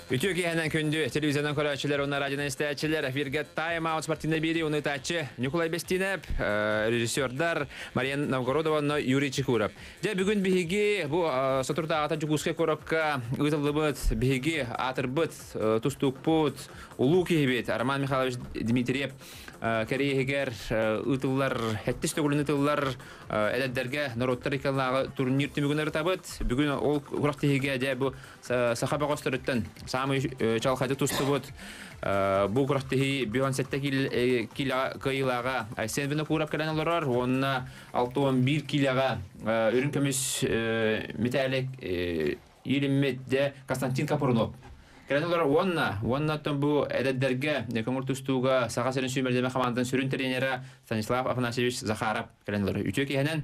Ütüki hemen kündü televizyondan kolayçılar, onlar radyodan isteyiciler. Virget Time Out Sport'unda biri onu taçı Nikolay Bestinep, rejissörler Marian Novgorodova, Yuri Chikurov. Ja bugün bihigi bu Saturda ata Juguske Korokka ıtılıbıt bihigi atırbıt tustukput uluki hibit Arman Mikhailovich Dmitriev Keriyeger ıtıllar hettis tögülün ıtıllar ededderge Norottarikallağı turnir tümügünleri tabıt. Bugün ol kuraktihiga ja bu Сахаба гостөрөттөн самый чалхайды тустубут бу курактыхи бионсетте килага айсен бина курап келен олорор онна 61 килага үрүн көмүс металлик илимметде Константин Капурнов келен олорор онна тон бу эдеддерге көмүр тустууга сага серин сүймердеме команданын сүрүн тренери Станислав Афанасьевич Захаров келен олорор үчөк энен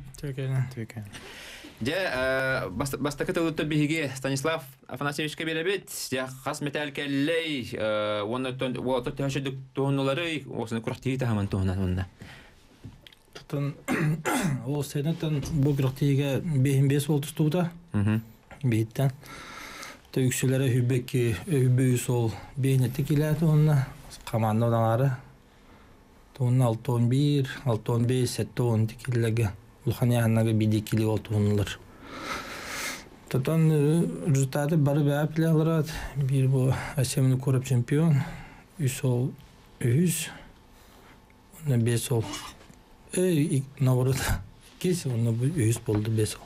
Ja basta katıldı bihiги Станислав Афанасьевичке беребет. Ja хас металл келлей, оннан вот тәшәддүк тоннары, осын курактыгы таман тоннан онда. Тон о сенетен бу курактыгы бехинбес болду студа. Бейттен. Төксүләре хүбекки өбөйүс ол бейнетти киләте онна. Командалары. Тон 6-11, 6-15, 7-10 киләгә. Улханияннага бидикили олтунлар. Татан результаты бары бәпләләр. Бир бу Асемны көрөп чемпион. Үсол үз. Оны бесол. Наоборот. Кес оны үз болду бесол.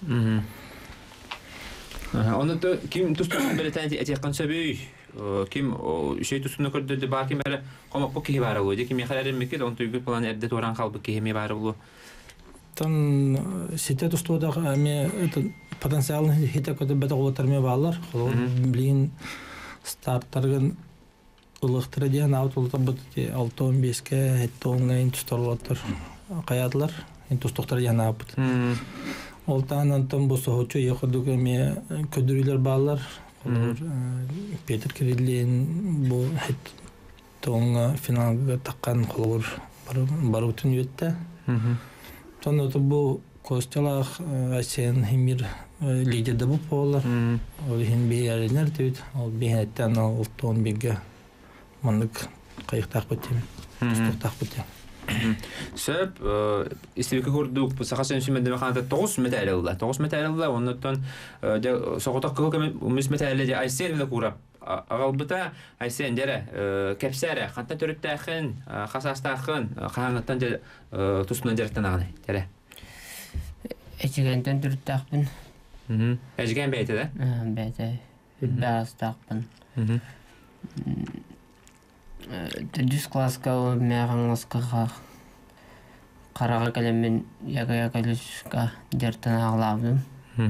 Оны ким тустун белетен этеккан сөбүй. Ким şey tustunu көрдү баки мере комак бу ки бары болду. Ким яхаларын мекет он туйгут план эрде туран калбы ки хеми бары болду. Тан сите тустуда ами это потенциалны хите көтө бета голтармы балар. Блин старттарган улыктыры дигән аутулта бут 6-15ке 7-10 тустарлар каятлар. Тустуктар яна бут. Олтан антон бу сохочу якыдыгы ме көдүрүлөр балар. Петр Кириллин бу тонга финалга таккан колор барутун үтте. Тон бу Костялах Асен Химир лидерде бу полар. Ол хин беярнер төт. Ол бехеттен ал 11ге мандык кайыктак бетем. Туктак бетем. Сөп истебеке көрдүк бу сахасын сүмөдө механада 9 металлда. 9 металлда оннотон соготак көкөм үмүс металлде Айсен менен курап. Агалбыта Айсен дере кепсере ханта төрөттәхин, хасастахын, ханаттан же тусунан жерден аганы. Тере. Эчигенден төрөттәхпин. Эчиген бейте да? Бейте. Бастахпин. Төдүс класска мягаңласкага карага келемен яга-ягалышка жерден аглабым.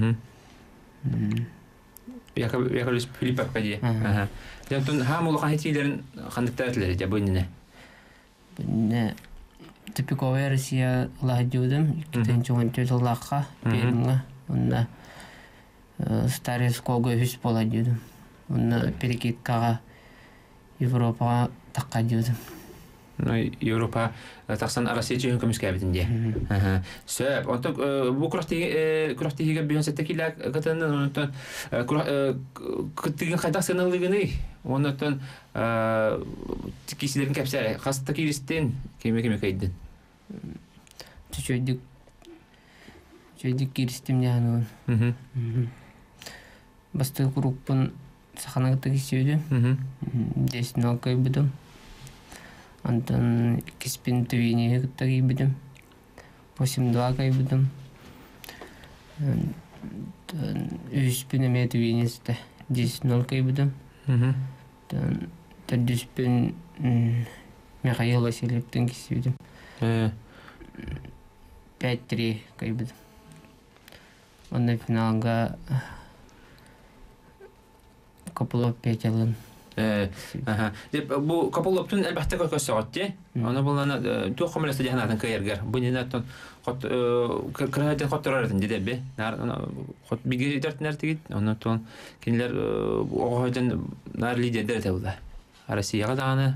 Яковлевич Филиппов кади. Жантон хамулы хатилерин кандыктатлары да бунне. Бунне типиковая Россия ладюдым, икенчен төллакка беримге. Онда старый ского хүс поладюдым. Онда перекиткага Европага таккадюдым. Европа таксан Россия чейин көмүскө битинде. Сөп, онтон бу курактыгы бионсетте килак катандан онтон кыттыгын кайдак сыналыгыны, онтон кисилерин кепсере, хаста киристен кеме кайдын. Чөйдүк киристим дегенин. Басты группын саханагы кисиюду. 10 кайбыдым. Антон киспин твини гыттаги бидим. 8-2 кайбыдым. Үспин эме твинисте 10-0 кайбыдым. Тадүспин Михаил Васильевтен кисибидим. 5-3 кайбыдым. Онда финалга Копылов Петялын. Деп бу Копыловтун элбетте көсөгөттү. Аны булана тоо комлеста жаһандан кайыргар. Бу ненаттан хот краден хоттурардын дедебе. Хот бигердертнер тигит. Онотон кинлер огойдон нар лидердер табылды. Россияга даганы,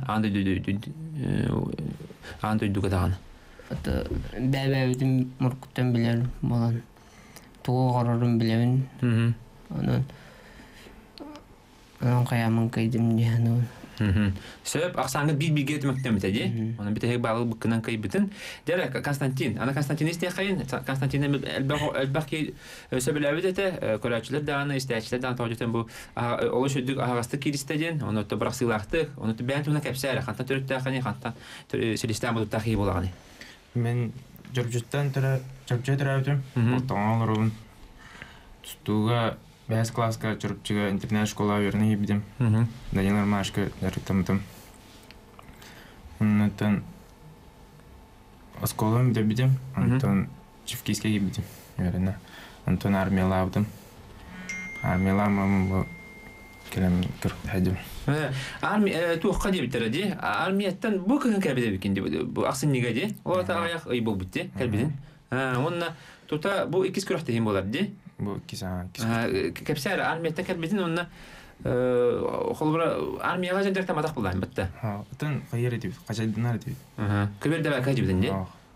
анды дугадаганы. Ата бәбәдин муркуттан билер болан. Тоо гарырын билебин. Анан Onun kayamın kaydım diyanın. Сөп ақсаңғы бир-бирге өтмөктөн битеди. Оны битеге багы буккынан кайбытын. Дәре Константин. Ана Константин исте кайын. Константин элбаки сөбеләбит эте. Көрәчләр даны, истәчләр даны тоҗтен бу олош үдүк агасты киристеден. Оны то бирак сыйлакты. Оны то бән туна кәпсәре. Ханта төрөттә хани ханта Селистан бу тахи булаганы. Мен жобжуттан жобжа төрәбитим. Ортаңа олорун. Тустуга бәс класска чырыпчыга интернет школа верни бидим. Данилар машка яртамтым. Оннан осколом бидим. Антон Чевкийская бидим. Верно. Антон армиялавдым. Армиялам келем кырдым. Армия тух кади битерди. Армияттан бу көн кәбиде бикенди. Бу аксын нигеди. Олата аяк ый бул битти. Кәбидин. Онна тута бу икис күрәхтә һим булар ди. Bu kisa. Кепсәр армияттан кәбидин онна холбра армияга җәдәр тамадак булган битте. Ha, атын кайыр дип, качайдынар дип. Кебер дә кәҗибдин ди.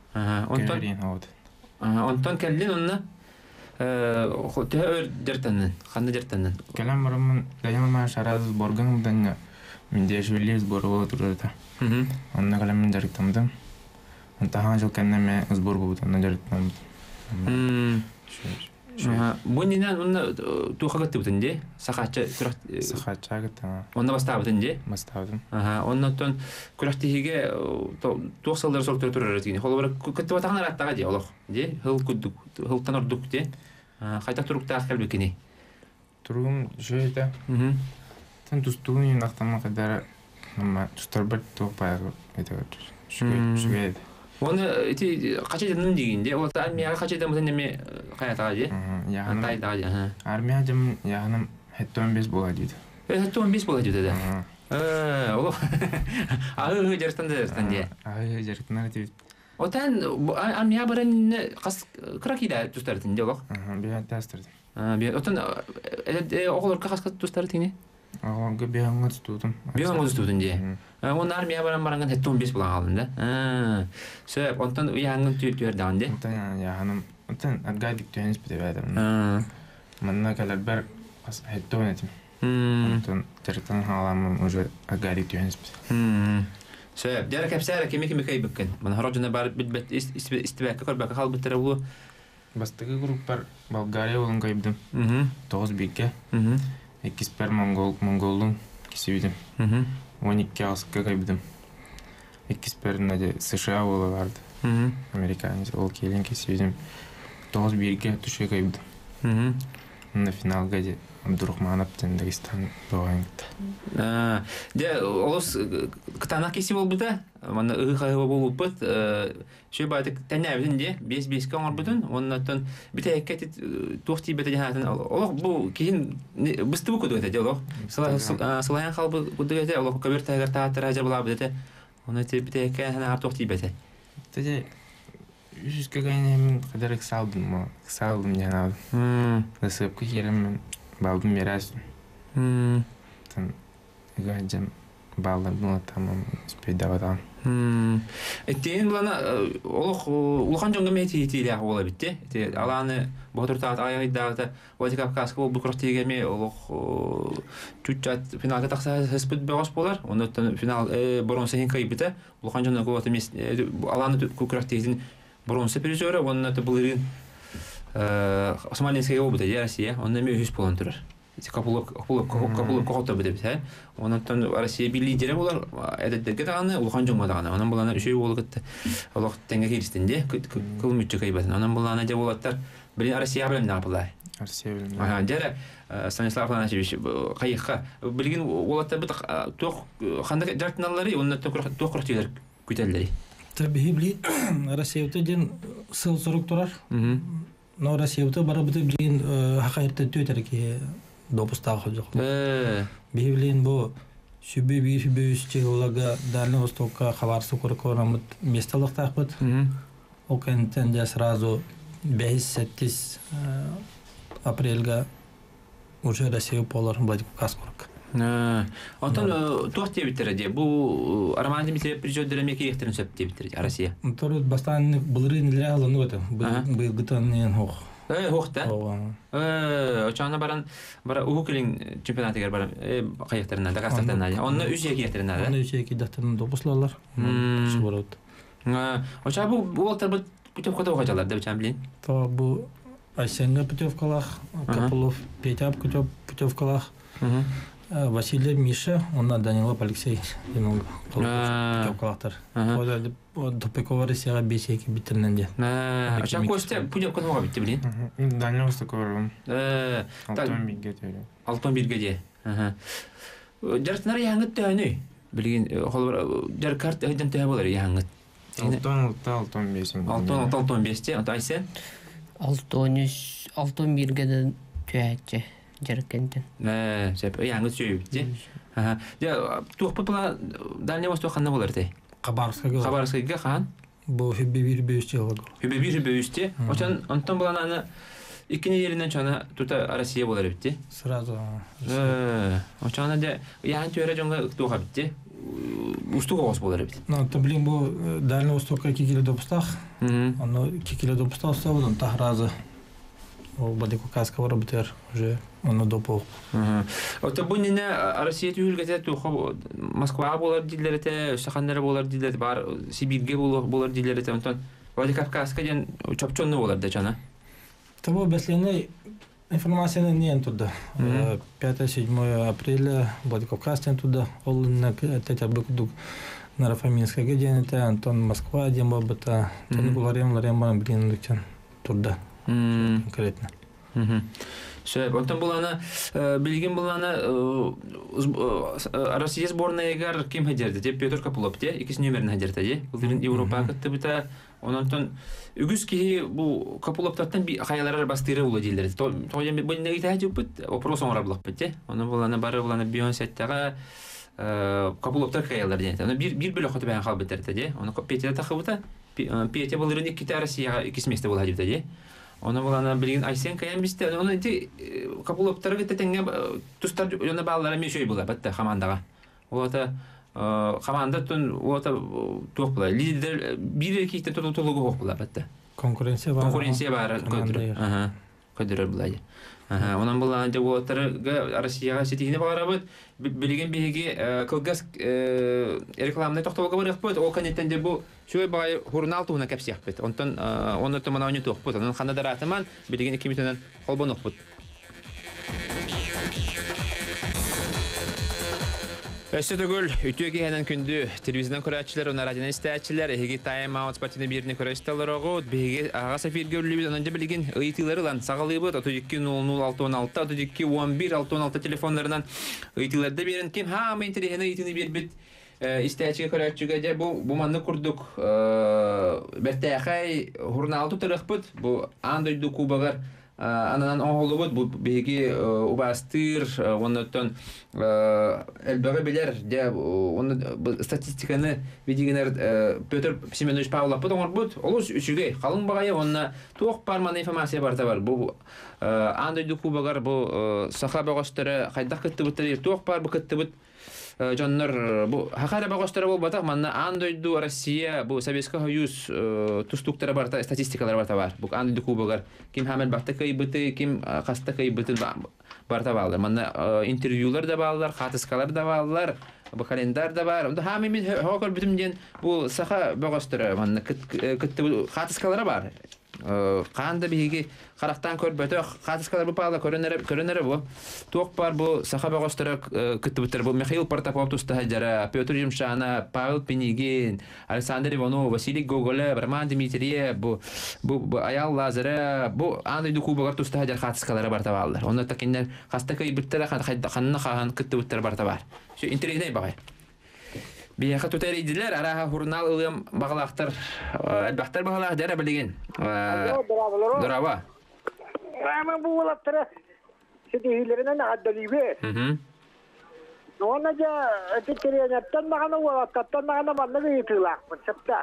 Онтон келдин онна хөтөр дертәннән, ханны дертәннән. Калам барымын, Данилар шараз борган будан миндә шүлез боргы турда. Онна калам дертәмдем. Онта ханжыл кәннәме сбор булды, онна дертәм. Бунинан онна тухагат бутынде, сахача Сахача гата. онна бастап бутынде. Мастадым. Оннан күрәхтиге тухсалдар сортыр турыр дигән. Холбар көтеп атаган раттага ди, Аллах. Ди, хыл күдүк, хыл танырдык ди. Кайта турукта калбекини. Турум җөйдә. Тан тустуны нахтама кадәр нема тустарбат топа әйтә. Шугай. Оны эти качайдан дигәндә, ул армияга качайдан бутын неме каятага ди. Антай да ди. Армия җым ягыным хәттән без була диде. Хәттән без була диде. Ул агы җыртан ди. Агы җыртан диде. Отан армия баран кас кракида тустардын ди ул. Бия тастырды. Отан оглорга кас тустарды тине. Ага, бияңга тутудум. Бияңга тутудун ди. Оны армия баран хәттән без була алды. Сөп, онтан уяңын түйөрдән ди. Онтан ягыным, онтан агадик төнс бите бәдәм. Манна калар бер хәттән этим. Онтан тертан халамым уже агадик төнс бите. Сөп, дәрә кәпсәре кеме кайбыккан. Мана харожына бар бит истибәккә корбакка хал битерә бу. Бастагы группар Болгария болон кайбдым. 9 биккә. Экспер монголдун кисибидим. 12 аскы кайбдым. Экспер наде США боло барды. Американец ол келин кисибидим. 9 бирге түшө кайбдым. На финалга же Абдурахманов Дагестан богайныкты. Де олос кытана кеси болбута. Мана ыгы болуп бут. Шөй байтык тәнәбидин де 5-5 каңар бутун. Оннан бите эккет тухти бете җанатын. Олох бу кин бысты бу кудыгы де олох. Сылаян халбы кудыгы де олох кабертагар таатыр ажа була бите. Оны те бите эккет һәм тухти бете. Теде Жүз кагайнем кадерек салдым жана. Насып кирем балдым мерас. Тан гаджем балдым тамам спейдаватам. Эттен булана олох улхан жонга мети тиле бола битте. Те аланы бодуртат айдагы Владикавказга бу крохтегеме олох чучат финалга такса хеспит бегос болар. Ондан финал боронса хин кайбыта. Улхан жонга голот эмес аланы крохтегин бронза призеры, он это был рин Османлинская область, Россия, он имеет хуже полантур. Эти капулок кого-то будет, да? Он это Россия был лидером, это деграданы, улханжом маданы. Он был на еще его как-то лох тенгакиристенде, кулмичка ибатан. Он был на деволаттар, блин, Россия блин напала. Россия блин. Ага, дера Станислав Анатольевич, кайха, блин, улаттар бит тох хандак жартналары, он это тох крохтилер күтәлләри. Табибли Россияда ден сыл сорок турар. Но Россияда бара бит ден хакыйкатта төтәрки допустагы хожок. Библин бу шүбе үстелага Дальний Востокка хабарсы көркөнөмөт месталык тахбыт. Ол кенттен де сразу 5-7 апрельга уже Россия полар Владикавказ көрк. Антон туахте битерди. Бу Арманды мисle прижёддер меке ихтерин сөптө битерди Россия. Тор бастан былырын лералын вот. Был гытанын хох. Hoqta. Очана бара ухукилин чемпионатыгар бара каяктарына да кастартана. Онны 3-2 ятерина да. 3-2 дактарын допуслалар. Шубарот. Оча бу болтар бу путевка да кажалар да чамблин. То бу Айсенга путевкалах, Капулов, Петя путевкалах. Василий Миша, он Данилов Алексей Иванов путевкалахтар. Вот Топикова Россия бесеки битерненде. Оча Костя путевка нога битти блин. Данилов такой. Алтон бирге. Жартнар яңгыт тәне. Билген жар карт айдан тә болар яңгыт. Алтон бесин. Алтон бесте, Айсен. Алтон бирге тәче жаркентен. Сеп яңгыт сөйбитти. Я туқпа Дальний Восток ханна болар тә. Хабаровскайга хан. Бу Хиббир бөстелгө. Хиббир бөсте. Очан антон буланы икини жеринен чана тута Россия болар битти. Сразу. Очана де яң төре жонга туга битти. Устуга гос болар бит. Ну, то блин бу Дальний Востокка 2 кило допустах. Оно 2 кило допустах савдан Тахразы. Ол бадико каска вара битер уже оно допол. Ота бунне Россия түгүлгете тухо Москва болар дилерете, Шаханнара болар дилерете, бар Сибирге болар дилерете, онтон Владикавказга ден чопчонну болар да жана. Того беслене информацияны не туда. 5-7 апреля Владикавказтен туда. Ол на тетя быкдук Нарафаминская где-то Антон Москва ден бабата. Тен ларем блин лучан туда. Конкретно. Все, потом булана билген булана Россия сборная ким хадерде, те Петр Капулов те, икис номерин хадерде, де. Улдырын Европа кытты бита, онтон үгүс ки бу Капуловтан би хаялар бастыры улы дилер. То эми бу неге тажып бит, вопрос оңрабылык бит, те. Оны булана бары булана Бионсеттага Капуловтар хаялар де. Аны бир бөлөк хаты баян калып битерде, де. Оны Петя тахыбыта, Петя булырын икки Россияга икис месте була хадерде, де. Оны булана билген Айсен каян бисте, оны ти Капуловтар гыта теңге тустар жона баллары мешөй була, батта командага. Олата команда тун олата тук була. Лидер бир кийте толугу хок була, батта. Конкуренция бар. Көдөрөр була. Онан булана же олатарга Россияга сетине барабыт. Билген биги кылгас рекламный токтолго барып бут. Ол канеттен де бу шөй бай журнал туна кепсияк бит. Онтон оны томана не ток бут. Анын ханадаратыман билген 2 минуттан колбонок бут. Өсөтөгөл үтөге ханан күндү телевизион көрәчләр, уна радио истәчләр, эги тайм аут спортины бирне көрәстәләр огы, биге ага сафир гөллүбү анан билген ыйтылары лан сагалыбы 32000616 321116 телефонларынан ыйтыларда берен ким һәм интернетне ыйтыны бирбит истәчегә көрәчүгә дә бу манны курдук бертәхәй журнал тутырык бит бу Андой Дукубагар анан оңолубут бу беги убастыр оннотон элбеге билер де оны статистиканы видигенер Петр Семенович Павлов потом бут олус үчүгө калың багая онна ток парман информация бар табар бу Андой Дукубагар бу сахаба гостары кайда кытты бутыр ток бар бу кытты бут Жоннор бу хакара багыштары болбата, манна Андойду Россия бу Советский Союз тустуктары барта статистикалар барта бар. Бу Андойду кубагар ким хамел барта кайбыты, ким каста кайбыты барта балдар. Манна интервьюлар да балдар, хатыскалар да балдар, бу календар да бар. Онда хамим хокор битим ден бу саха багыштары манна кытты хатыскалар бар. Канда биги карактан көрбөтө хатыскалар бу пала көрөнөр бу ток бар бу сахаба гостора кыттыбыттар бу Михаил Партапов туста жара Петр Жемшана Павел Пенигин Александр Иванов Василий Гоголев Роман Дмитриев бу Аял Лазара бу Андрей Дукубагар туста жара хатыскалар бар табалдар. Онда такеннер хастакай биттер ханна хан кыттыбыттар бар табар. Şu интернетне багай. Бияха тутары идилер, араха журнал ылым багалактар, албактар багалак дәре билген. Дорава. Рама булаптыр. Сидилеринен аддалибе. Нона ja тиктеренеттен багана булаптан багана банда битилак, чапта.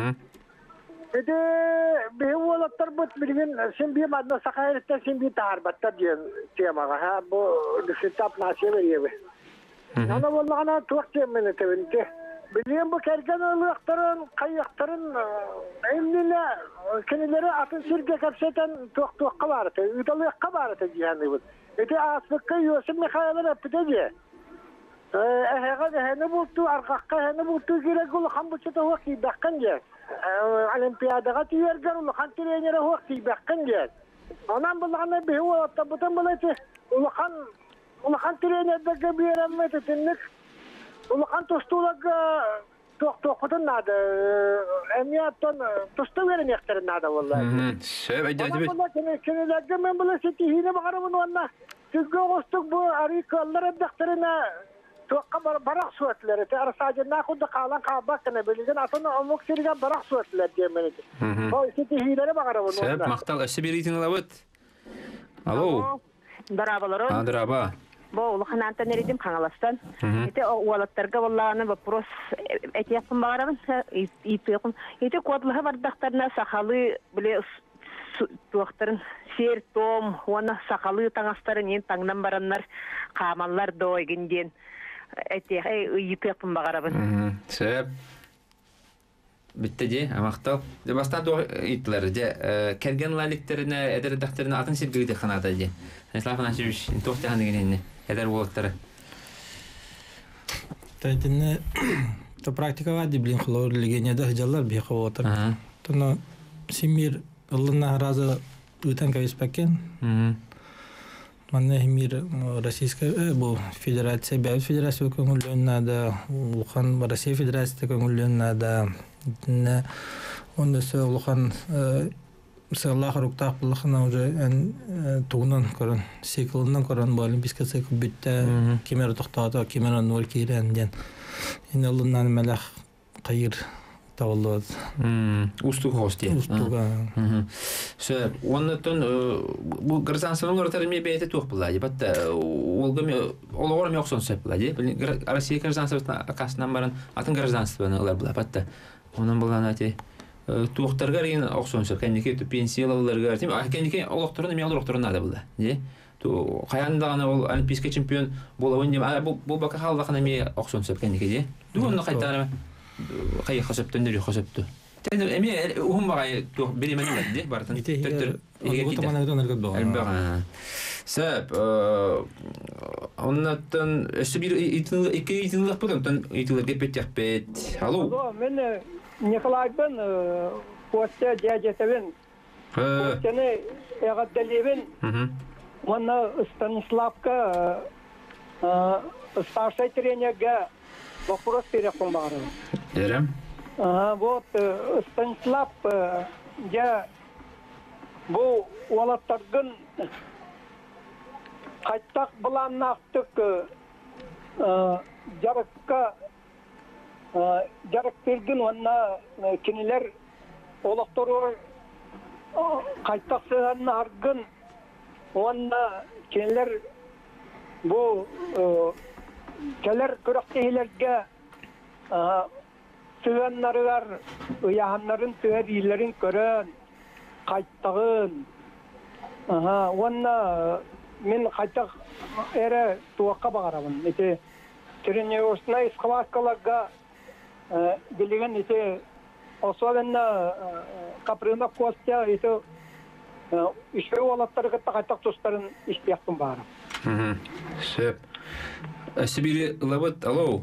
Эде бе булаптыр бут билген, сен би мадна сакайртта сен би тарбатта диен темага. Ха бу дисетап насебе. Нана болмағана туақ темені тәуінте. Bileyim bu kergen ılıqtırın, kayıqtırın, emnile kenileri atın sirge kapseten tuğqa barıtı, üdalıqqa barıtı cihanı bu. Eti asfıqqa Yosif Mikhail'in öpüdeci. Eheğe dehene buldu, arkaqqa hene buldu, girek uluqan buçuda huqi bakkan diye. Olimpiyadaga tiyergen uluqan tirenere huqi bakkan diye. Ondan bulağına bir huva otta, butan bulağıtı uluqan tirenerdeki bir yerenmeti tinlik. Uluqan tostulaga toqtoqutun nada. Emniyattan tostu verin yaktarın nada vallahi. Söp ayda Ama bunlar kenelerde men bula setihine bakarım ona. Çünkü ostuk bu arikallar edaktarına toqqa barak suatları. Te arasacı nakudda qalan qabakına bilgen atını amuk sirgan barak suatları diyemeni. O setihine bakarım ona. Söp maqtal ösü bir itin alabıt. Alo. Darabalarım. Adraba. Bu uluqananta neredim kangalastan. Ete oğlatlarga vallahi vapros ete yapın bağırın. İpiyokun. Ete kodlaha bardaktarına sakalı bile tuğaktarın ser tom ona sakalı tangastarın en tangnan baranlar kamallar doygun diyen ete İpiyokun bağırın. Söp. Bitti de maqtal. De bastan to itler de kergen lalikterine eder dakterine atın sirgili xanada de. Eslafın açmış toxta handigini eder bolakları. Тайтинне то практикага диблин хлор легенеда хыжалар бихо отыр. Тоно симир ылына разы утан кависпакен. Манне химир Российская бу федерация бәл федерация көңүлдөн нада улхан Россия федерация көңүлдөн нада не онда се улхан Саллах руктах булахна уже тугнан корон сиклынан корон бу олимпийский цикл битте кемер токтоото кемер нол кирен ден иналынан мелах кайыр таваллы Устук хости. устуга Söp. Ondan bu gırzansının ortarımı beyte tuğ buladı. Batta olgam olağım yoksun söp buladı. Rusya gırzansının akasından baran atın gırzansını olar buladı. Batta onun bulanatı tuğtargar yine oksun söp. Kendiki pensiyalılarga değil mi? Kendiki olaktorun miyal doktorun nada buladı. Ne? Tu kayandağına ol olimpiyske çempiyon bolawın diye bu baka halvaqına mi oksun söp kendiki diye. Duğunlu qaytarma kayı xasıptı neri xasıptı. Sen emi uhum bagay tu biri meni dedi bartan. ите отоманагдан эргет Elbette. Söp. Ondan ösü bir iki itinlik budan itinlik gepet yapet. Alo. Alo, men Nikolay'dan Kostya Diyacetevin. Kostya'nı Egaddelevin. Ona Stanislavka старший тренерге вопрос перекон бар. Дерем. Вот Станислав я bu Olattargın kaytak bulanaktık jarık vergin ona kiniler Olattarı kaytak sığanına argın ona kiniler bu keler kürektehilerge sığanları var uyahanların tüher illerin körön kayttağın ona men kaytak ere tuğakka bağırabın ete treniyorusuna iskavaskalarga bilgen ete osovenna kaprına kostya ete işe olatları kaytak dostların ihtiyacın var. Söp. Sibiri lavut alo.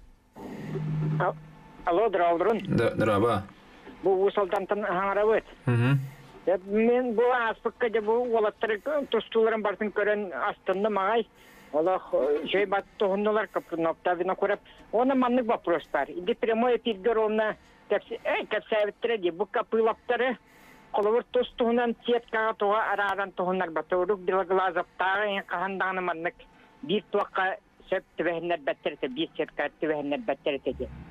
Alo dravdrun. Draba. Bu usaldantan hangaravut. Ya men bu aspıkka bu olatları tostuların bartın kören astında mağay. Allah şey bat tohunlar kapı noktavına kurap. Ona manlık vaproslar. İdi prямой эфир görüne kapsavittre bu kapılapları Kolor tostuğundan tiyatkağa toğa araran tohunlar batırık dilagla zaptağı kahandağını manlık bir tuğaka söp tüvehinler batırıtı bir tiyatkağa tüvehinler batırıtı.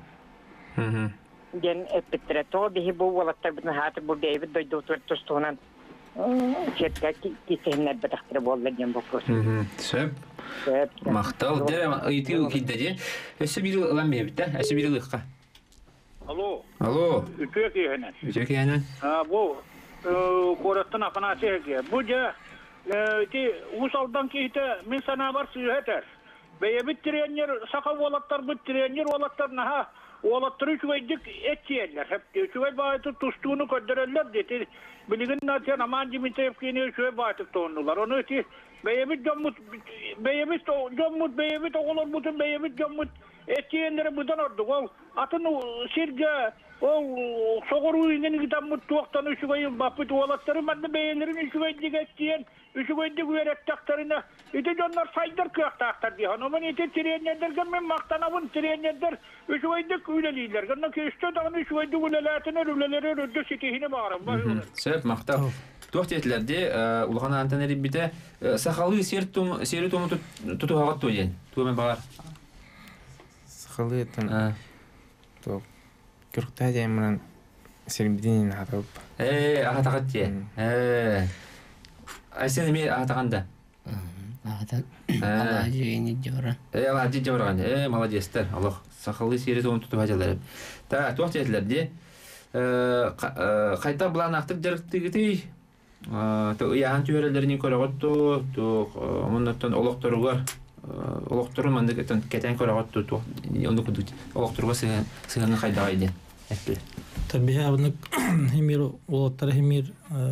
Den epitire toğa bihi bu olatlar bütün hatı bu David doydu tostuğundan tiyatkağa tüvehinler batırıtı boğulur diyen bu prosu. Söp. Maqtal. Derem iti kiddeci. Ösü biri lan mevbitte. Ösü biri lıqqa. Alo. Alo. Ütüye kiyenen. Ütüye kiyenen. Bu korattan akana çekiyor. Bu da ki usaldan ki ite min sana var süheter. Beyebit trenyer saka olatlar bu trenyer olatlar naha olatları şüveydik etçiyeller. Hep şüvey bağıtı tuştuğunu kördürürler dedi. Bilgin natyan aman Cimitev kini şüvey bağıtı toğundular. Onu eti beyebit jommut beyebit oğulur bütün beyebit jommut etçiyenlere budan orduk. O atın sirge o soğur uyungen gitamut tuğaktan şüveyi bapıt olatları bende beyelerin şüveydik etçiyen Üçügöydük üyeret taktarına. İte onlar saydar kıyak taktar diye. Hanımın ite trenlerden men maktanavın trenler. Üçügöydük üleliler. Gönne ki üstü dağın üçügöydük ülelatına üleleri röddü sitihini bağırım. Sebep makta. Tuht yetlerde ulğan antenleri bir de sakalı seri tomu tutu hava toyen. Tuğmen bağır. Sakalı etten. Kırıkta diyemden serbidinin hatıp. Aha takat diye. Aysen mi ataganda? Алажы эни жора. Алажы жорган. Молодецтер. Аллах сакаллы сире он тутуп ажалар. Та туак жетилерди. Кайта булан актык жарыктыгыты. То яан төрөлөрүнүн көрөгөттү. То мундаттан олоктору мандык кетен көрөгөттү. То онду кудут. Олокторго сыганы кайда айды. Табия абнык хемир олоттар хемир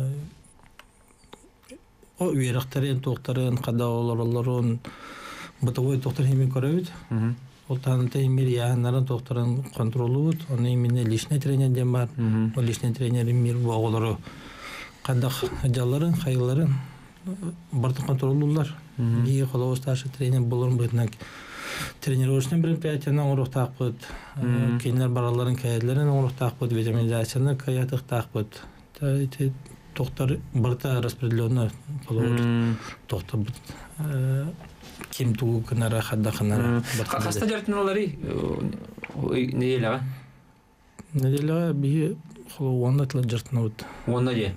o üyereklerin, tohtarın, kadağolların bıtıvay tohtar hemin körübüt. O tanıtı hemir yağınların tohtarın kontrolü bud. Onu hemine lişne trenerden var. O lişne trener hemir bu oğulları kadağ hacalların, hayırların bartın kontrolüler. Bir kolağı starşı trener bulurun bıtnak. Trener oluşunun bir piyatından oruq taqbıd. Kendiler baraların kayetlerin oruq taqbıd. Vitaminizasyanlar kayatıq taqbıd. Tohtar barta распределённо половод tohtar kim tuğu kınara hadda kınara hasta jartınolary neyle neyle bir onda jartınot onda ye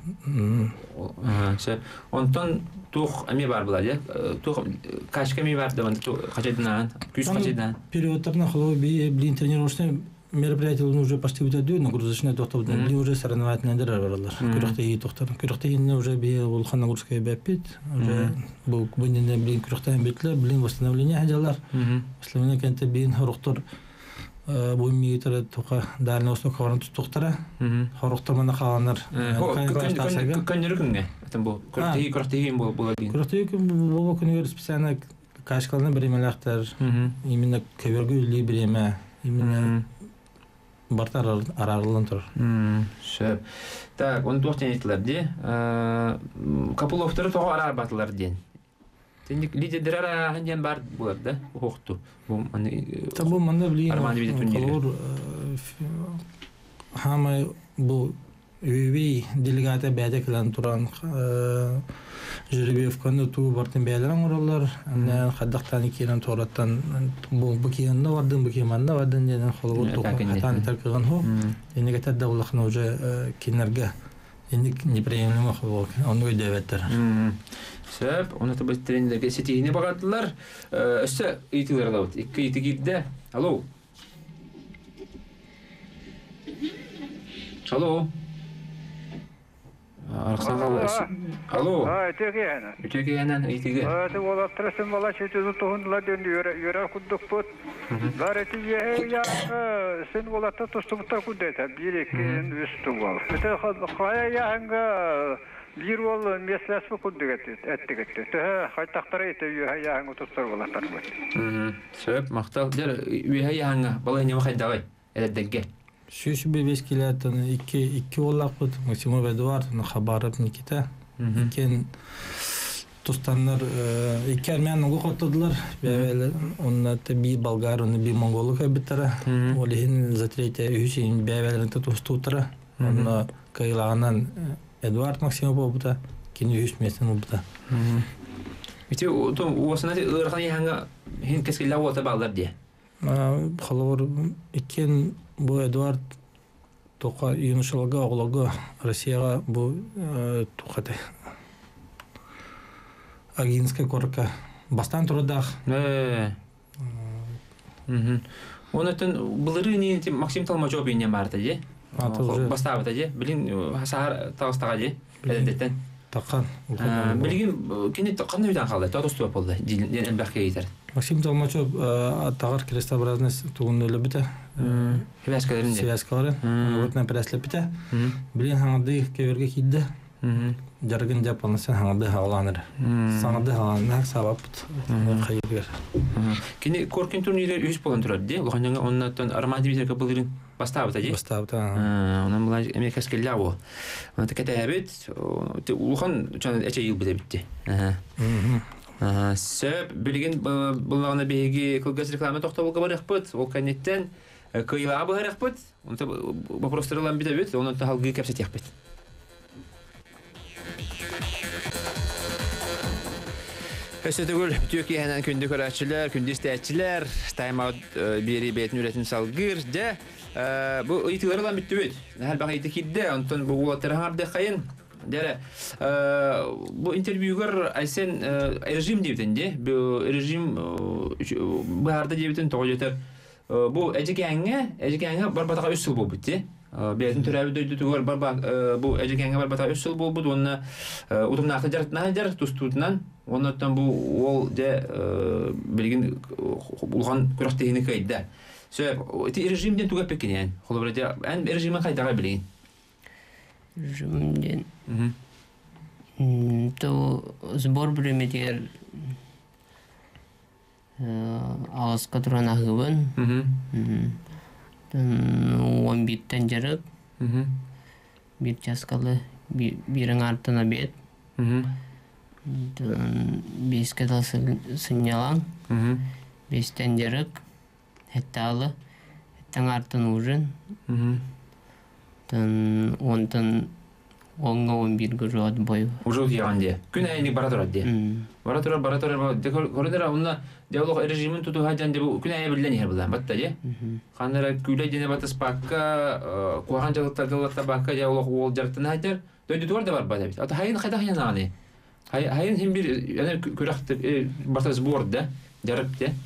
ondan tuğ ami var buladı tuğ kaçka mi var da kaçadan küs kaçadan периодтарна хло bir блин тренировочный мероприятие уже почти утадıyor, нагрузочная тоқтап, блин уже соревновательный дәрер баралар. Күрәхтәй тоқтар. Күрәхтәйне уже бе ул ханагурская бәпит, уже бу буннан блин күрәхтәй бетле, блин восстановление хаҗалар. Восстановление кенте бин хорыктыр. Бу митер тока дәрне осны кавран тоқтара. Хорыктыр мына калганнар. Көннәр көнгә. Бу күрәхтәй бу буладин. Күрәхтәй бу көннәр специально кашкалны биремеләхтер. Именно көвергүлли биреме. Именно Bartar ararılan tur. Şöp. Tak, onu tuğ tenetlerdi. Kapulovtları tuğu arar batılar diyen. Tendik liderler arahan bar bulardı. Hoğtu. Tabu manda bileyim. Armağanı bir de tünyeler. Hama bu üyevi delegate beydekilen turan Jüribiyevkan'da tuğu bartın beylerin oralar. Anne kaddaktan ikiyen tuğrattan bu kiyanda vardın, bu kiyanda vardın diyen kolu tuğu hatan terkigan ho. Yeni getir de ulakına hoca kinerge. Yeni nepreyemleme kolu. Onu ödevettir. Söp, onu tabi trenlerge setihine bakattılar. Össe itiler alavut. İki iti gidde. Alo. Alo. Arxsan qaldı. Alo. Öteki yana itigi. Hadi olatırasın valla çötüzü tohundular döndü yörer kudduk put. Gareti ya sen olatta tostubutta kuddeta. Bir ikinin üstü var. Öte kaya yahanga bir ol meslesme kudduk ettik. Haytaktara ete yahanga tostar olattar var. Söp, maqtal. Der yahanga balay ne vakit davay. Ededege. Şu bir 5 kilodan 2 ollak bud maksimum Eduard xabarıp Nikita. İken tustanlar iki Ermeni qoqotdular. Böyle onlar bir Bulgar, onu bir Mongol kabitara. Olihin zatrete Hüseyin bevelerin tustutra. Onlar kayılanan Eduard maksimum buda. Kendi hüsmesin buda. Biti o osana ırqan yahanga hin keskilla olta bağlar diye. Xalor iken bu Eduard toqa Yunushalga oğlaga Rossiyaga bu toqate Aginska korka bastan turadaq. Ondan bulları ne Maksim Talmacov binen bardı diye. Bastavıda diye. Bilin hasar tağıstağa diye. Edetten. Taqan. Bilgin kendi qanday bidan qaldı? Tostostup oldu. Dilen bakıya yeter. Максим Толмачев тағар крестообразный туғын біті. Хевяскаларында. Связкалары. Вот на пресле біті. Білен хаңады кеверге кейді. Жаргын деп анысы хаңады хағаланыр. Саңады хағаланыр сабап қайыргер. Кені көркен турнирі үйіз болған тұрады, де? Оған жаңа оннаттан Арман Димитр Капылырын бастабыта, де? Бастабыта. Онан бұлан Америка скелі ау. Оны тәкәті әбет, ұлған әче ел біде бітті. Сөп, білген бұлағына бейге көлгіз рекламы тоқта болға бар әқпыт, ол кәнеттен күйілаға бұғар әқпыт, оны вопростырылан біде бет, оны халғы кәпсет әқпыт. Өсетігіл, түйеке әнен күнді көрәтшілер, күнді істәтшілер, тайм-аут бері бетін үретін салғыр, де, бұл ұйтылары олан бітті өт. Әл баға үйті кейді, онтын бұл ұлаттары ғарды қайын. Дәрі, бұл интервьюгер әйсен режим дейбітін, де, бұл режим бұғарды дейбітін тоғы жетір. Бұл әжеке әңі бар батаға үс сыл бол бітті. Бәйтін түрәбі дөйді түгір бұл әжекенге бар бата үсіл бол бұд, оны ұтымнақты жарттынаға тұстуытынан, оны өттен бұл ол де білген ұлған күрақтегіні қайды. Сөйіп, режимден түгіп пеккен ең, қолы бірде, ән режимін қайдаға білген? Режимден? Сбор біреметер ағысқа тұран ағыбын. 11-тен жарып, bir часкалы, бірің артына бет, 5 кадал сынялан, 5-тен жарып, әтталы, әттен артын ұжын, 10-тен 10-11 жоғады бойы. Уже ұтияған де. Күн әйінік бара тұрады де. Бара тұрар. Көрінер, онына диалог режимін тұту ғайдан де күн әйі білден ер бұлан, батта де. Қаныра күйлей дене батыс баққа, қуаған жалықтар баққа диалог ол жарықтын ғайдар, дөйді туар да бар бада бет. Ата хайын қайда хайын ағаны? Хайын хем бір көрақты бартас борд да, жарып де.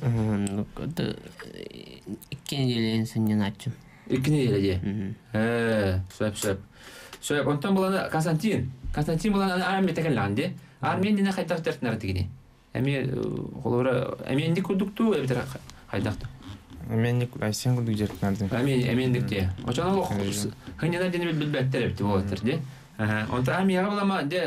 Иккен елейін сынен атчым. Иккен елей де? Сөйіп, онтан бұланы Константин бұланы армия тәкәлләғанде, армиян дені қайдақ тәртінар дегені. Әмиендік күрдікту, әбітер қайдақты? Әмиендік әсен күрдік жеркінарды. Әмиендік де. Очан ол қыңненар дені білбәттер әбіті болаттыр де. Онта армияға бұлама де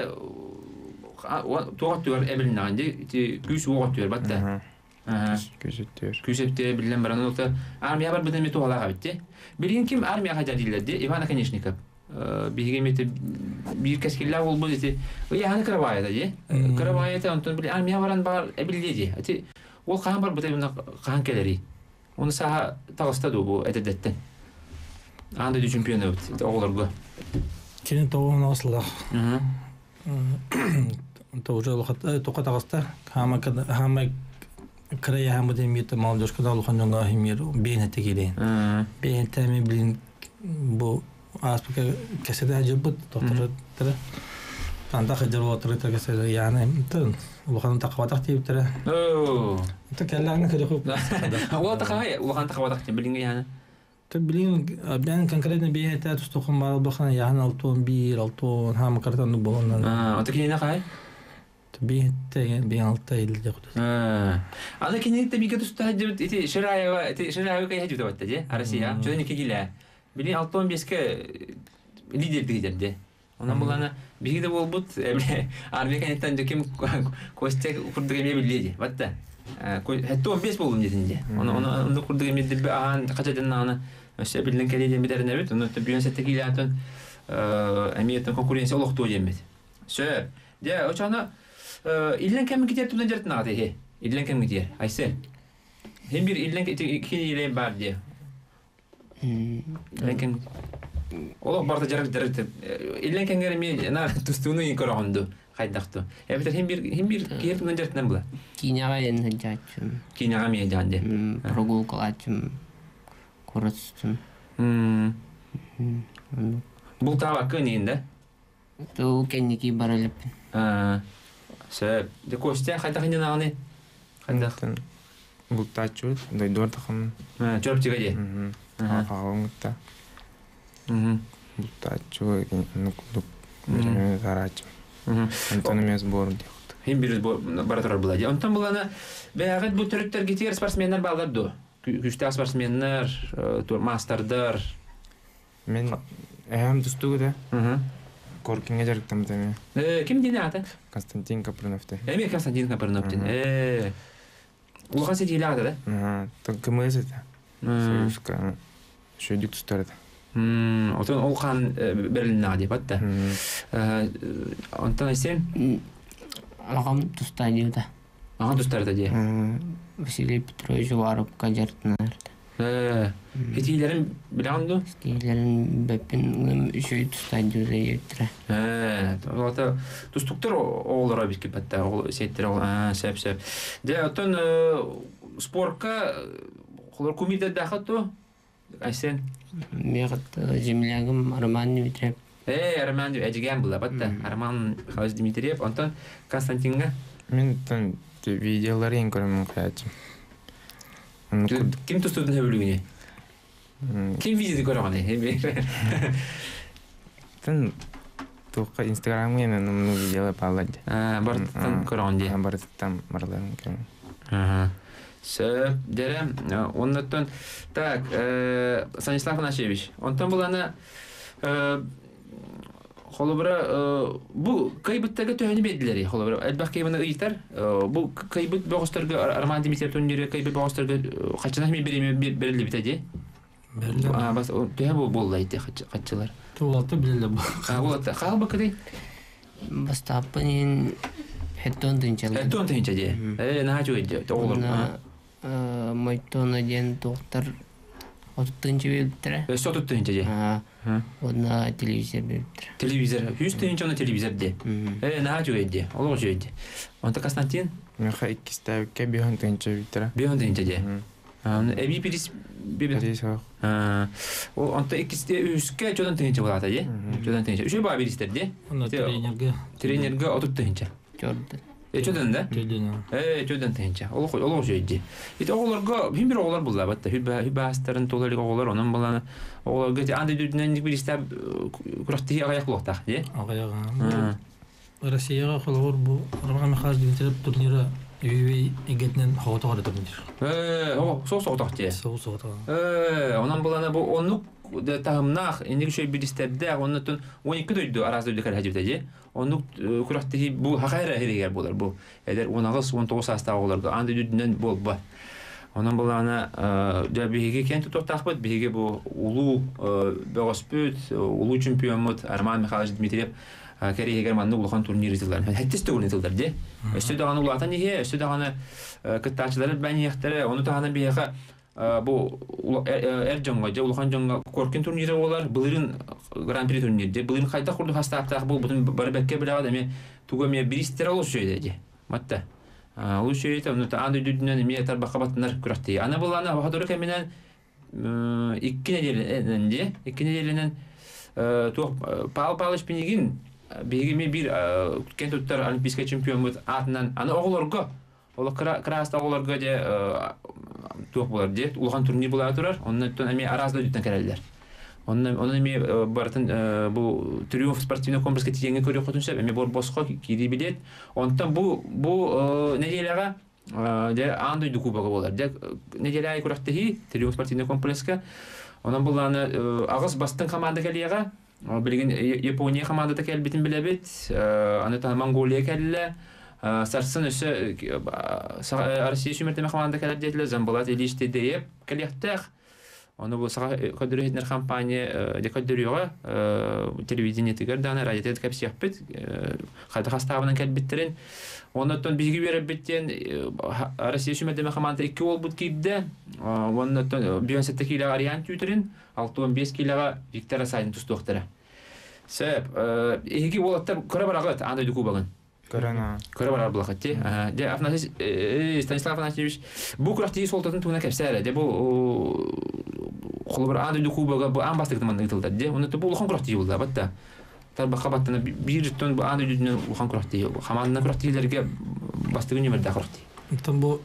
туғат түгер әбілінаған де, күйс оғат түгер батта. Күсептер білген бараны олта армия бар бұдан мету алаға бітті. Білген кім армия қайдар дейлерді? Иван Аконечников. Бігеметі бір кәскелләр ол бұл еті. Яғаны Карабайда де. Карабайда онтан білі армия баран бар әбілде де. Ол қаған бар бұтай қаған кәлері. Оны саға тағыстады бұл әдәдеттен. Аңды ду чемпионы бұд, оғыларға. Кенен тоғын асылақ. Тоқа тағыста. Хама края хама деметі молодежкада олған жоңға хемер бейін әтті келейін. Бейін тәме білін бұл аспека кесede acıbıt doktorları anda kaçırı oturuyor kesede yani ulağın takvatak diye bitir. Oo. Tekellerini kırıp. O takaya ulağın takvatak diye bilin yani. Tabii ben konkretne bir hata tutukun var bakın yani altın bir altın ham kartanı bulunur. O tekniğine kay? Tabii bir altı ilde kutu. Ana kendi tabii ki tutuyor iti şeraya kay hacı da diye Arasya. Çoğun iki gile. Bilin altın beske lider diyeceğimdi. Ondan bulana bir de bol but armaya kaynaktan döküm kostek kurduğum bir bildi. Batta. Hatta 15 buldum dedince. Onu kurduğum bir dilbe ahan kaçadın ana. Mesela bilin keliyden bir derin evet. Onu da bir setteki ilatın emiyetten konkurensiya oluktu diyemedi. Söyle. Ya o çana illen kim gidiyor tutan certin ağdı he. İllen kim gidiyor? Aysel. Hem bir illen iki illen var diye. Lekin ola barda jarak derete illen kengere mi na tustunu inkorondu kaydaktı. Evet hem bir kiyertmen jartnan bula. Киняға ен хыджачым. Киняға ми janде. Прогулкалачым. Корыстым. Бул таба көненде. Ту кенники баралып. Сөп. Де костя кайда кыннаны? Кайдактан бул тачу дойдор такым. Чөрөп тиге. Ағыңытта. Бұлта чуы нүкдік. Жарачым. Антономия сборы дейхті. Хим бирис баратор була. Онтан булана бәгыт бу төрөттөр гитер спортсменнер балдар ду. Күчтә спортсменнер, мастердар. Мен әм дустугу да. Коркинге жарыктам да. Ким дине аты? Константин Капрановты. Эми Константин Капрановтин. Улга сетилада да? КМС это. Союзка. Шөйдік тұстар еді. Отын ол қан беріліна деп атты. Онтан айсен? Ағам тұста деуді. Ағам тұстар еді де? Василий Петрович Варубқа жартынарды. Хетилерін білағанды? Хетилерін бәппен үшөй тұста деуді ертірі. Тұстықтыр оғылыра біткі бәтті, сеттір оғыл, сәп. Де, отын спортқа қолыр көмейді дақыт Айсен? Меғыт жемлягым Арман Дмитриев. Арман әжіген бұла, бәтті. Арман Халас Дмитриев. Онтан Константинға? Мен видеолар ең көремін қаятым. Кім тұстудың өбілігіне? Кім видеоды көріғаны? Тұққа инстаграмға ең видеолар пағылады. Бартыттан көріғанде? Бартыттан барларын көремін. Сөп, дере, оннаттан, так, Станислав Анашевич, онтан бұл ана, қолыбыра, бұл қайбыттағы төхені беділері, қолыбыра, әлбақ кеймені ұйықтар, бұл қайбыт бағыстарға, Арман Дмитриев түріндері қайбыт бағыстарға қатшынақ мен берілі бітәде? Берілі. Төхе бұл болды қатшылар. Туалты білілі бұл. Олатты, қағыл бұқы дей? Бастапын ең Хеттон тынчалды. Хеттон тынчалды? Наға жүр еді, тоғылыр. Мойтона ден тоқтар отут тынчы бебіптірі. Сотут тынчы де? Одна телевизор бебіптірі. Телевизор? 100 тынчы оны телевизор де? Наға жүр еді, олығы жүр еді. Онта Константин? Меха иккистәвікке бейон тынчы бебіптірі. Бейон тынчы де? Әбі перес бебіптірі? Перес оқ. Онта иккісте үске жодан тынчы болады де? Жодан тынчы. Үші ба берістер де? Тренерге отут тынчы. Жорды. Чөдөн да? Чөдөн тенче. Олог жөйди. Ити оголорго бим бир оголор булла батта. Хүбастарын толарыг оголор онун буланы. Оголорго анды дүнен бир истеп курахти аяклыкта, де? Аяга. Россияга холор бу Арман Михаил Дмитриев турниры үйөй игетнен хаватага турнир. Соосотакте. Соосотак. Онун буланы бу онук тахымнах инде шөй бир истепде оннутун 12 дөйдү аразды өлкөр хажыбда же. Онук курахти бу хакайра херегер болар бу. Эдер 19-19 саста оголорго анды дүнен болба. Онун буланы биге кенти токтакпыт, биге бу улуу бөгөспүт, улуу чемпионмут Арман Михайлович Дмитриев Корея манны улахан турнир изилдер. Хәттес түгел изилдер де. Өстөдөганы улатан неге, өстөдөганы кыттачылары бәнияхтары, оны таганы бияга бу Эрҗонга же улахан жонга коркин турниры болар, былырын гран-при турнирде, былырын кайда курду хастаптак бу бутун барбекке билага эме тугаме биристер алуу сөйдө де. Матта. Ул сөйдө, аны анда дүннөн эме тарбакабаттар күрәтти. Аны буланы вахадыры кеменен 2 неделенен пал-палыш пинигин бегиме бир кентуттар олимпийский чемпион бут атынан аны оголорго ол краста оголорго же тук болар же улган турнир була турар оннан эми аразда дүтөн керелдер оннан эми бартын бу триумф спортивный комплекске тиеңе көрө котунса эми бор боско кири билет онтан бу неделяга же анды кубага болар же неделяга курактыхи триумф спортивный комплекске онан буланы агыс бастын команда келияга билген Япония командада келбитин билебит аны та Монголия келле сарсын өсө Россия шүмертеме команда келер дейтилер Замбулат Илишти деп келияктак оны бул сага көдөрөтнер компания де көдөрөйгө телевидение тигер дана радио кепсияппит кайда хастабынан келбиттерин оннан биги берип биттен Россия шүмертеме команда 2 ол бут кийде оннан 17 кило ариан түйтерин 6-15 килога Виктор Асайдын тустуктары. Сөп, эги болаттар көрө барагыт андай кубагын. Көрө барар булакатти. Де Афанасий Станислав Афанасьевич бу куракти солтатын туна кепсәре. Де бу холбар андай кубага бу амбастыктан мында айтылды. Де уны бу улхан куракти булды батта. Тарба кабаттан бир тон бу андай дүнү улхан куракти. Хаманна курактилерге бастыгы немерде куракти. Тон бу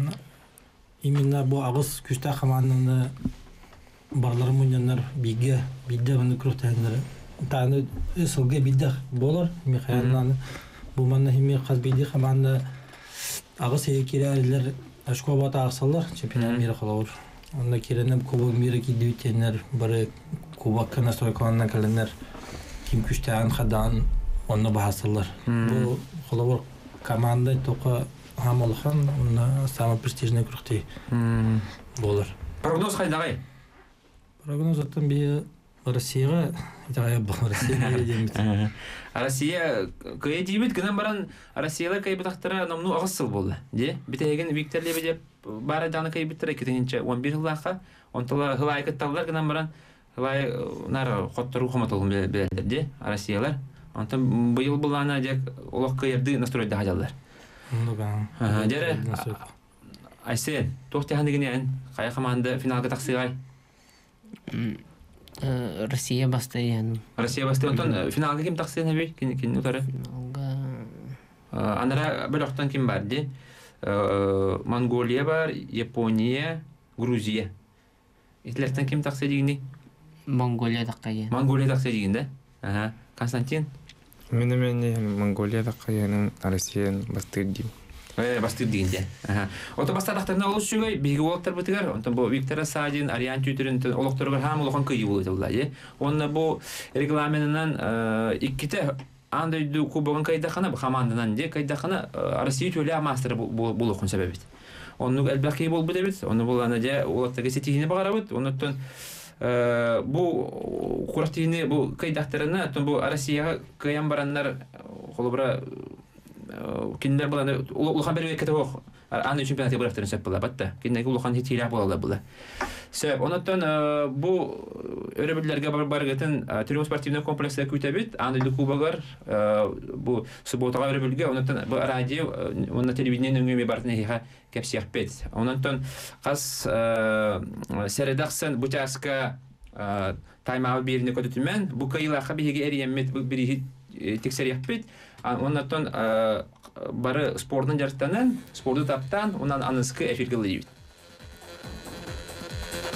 именно бу агыс күстә хаманны барлары мөннәр бидде аны курактаннар. Таны сылга бидде болар Михайловны Бу манна хими казбиди команда агыс кирәләр ашкобата аксалар чемпионат мира холор. Онда киренеп кубок мира кидүтеннәр бары кубакка настройкаланнан каленнәр ким күчтән хадан онны бахасылар. Бу холор команда тока хамолхан онда самый престижный крухти болар. Прогноз кайдагы? Прогноз аттан бия Россияга итагай бу Россия димит. Россия кая дибит гынан баран Россияла кай бутактара номну агысыл болду. Де битеген Викторлебе деп бары даны кай биттер кетенче 11 жылга онтала хылай кетталар гынан баран хылай нар хоттору хоматылгын белдер де Россиялар. Антан быйыл булана дек олок кайырды настройда хажалар. Нуга. Дере Айсен, тохтяхандыгын кая команда финалга таксыгай. Россия бастаян. Россия бастаян. Онтон финалга ким таксыгын бей? Кин утары? Анара бөлөктөн ким бар де? Монголия бар, Япония, Грузия. Итлерден ким таксы дегенди? Монголия такая. Монголия таксы дегенде? Ага. Константин? Мен Монголия такая, Россия бастырдим. Бастыр дегенде. Ага. Ото бастардактарына олус жүгөй, биги олоктор бытыгар. Онтон бу Виктор Садин, Ариан Түйтерин олокторгар хам улохан кыйы болот булай. Онна бу регламентинен икките андайду кубогын кайдахана команданан де кайдахана Россия төлө мастер болокун себеби. Онну элбаки болбу дебит. Онну булана же олоктога сетихине багарабыт. Оннотон бу курактыны бу кайдактарына тон бу Россияга каян бараннар холобра киндер буланы улухан бербек кете ок аны чемпионат барактарын сеп була батта. Киндеги улухан хитиле була. Себеп оннотон бу өрөбүллерге баргатын Тюрем спортивный комплексте күтөбүт. Аны кубагар бу субботага өрөбүлгө оннотон бу радио онна телевидениенин өңүмө бартына хиха кепсиякпет. Оннотон кас середаксын бутаска тайм-аут берине көтүтүмен бу кайылака биге эриеммет бири тексерияппет. Оннотон бары спорттун жарыктанан, спортту таптан, онан аныскы эфирге лейбит.